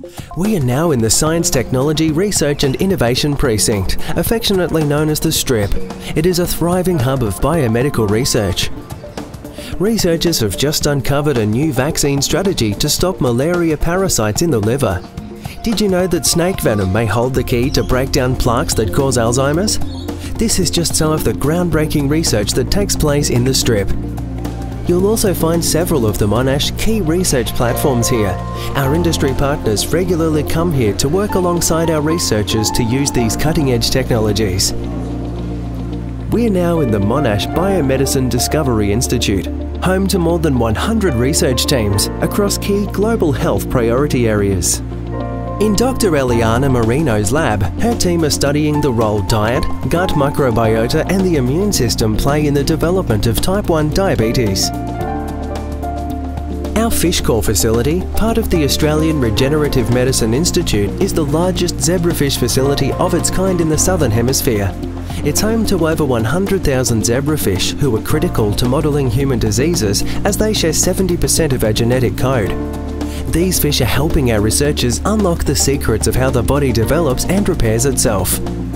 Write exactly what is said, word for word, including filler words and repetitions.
We are now in the Science, Technology Research and Innovation Precinct, affectionately known as the Strip. It is a thriving hub of biomedical research. Researchers have just uncovered a new vaccine strategy to stop malaria parasites in the liver. Did you know that snake venom may hold the key to break down plaques that cause Alzheimer's? This is just some of the groundbreaking research that takes place in the Strip. You'll also find several of the Monash key research platforms here. Our industry partners regularly come here to work alongside our researchers to use these cutting-edge technologies. We're now in the Monash Biomedicine Discovery Institute, home to more than one hundred research teams across key global health priority areas. In Doctor Eliana Marino's lab, her team are studying the role diet, gut microbiota and the immune system play in the development of type one diabetes. Our FishCore facility, part of the Australian Regenerative Medicine Institute, is the largest zebrafish facility of its kind in the Southern Hemisphere. It's home to over one hundred thousand zebrafish who are critical to modelling human diseases as they share seventy percent of our genetic code. These fish are helping our researchers unlock the secrets of how the body develops and repairs itself.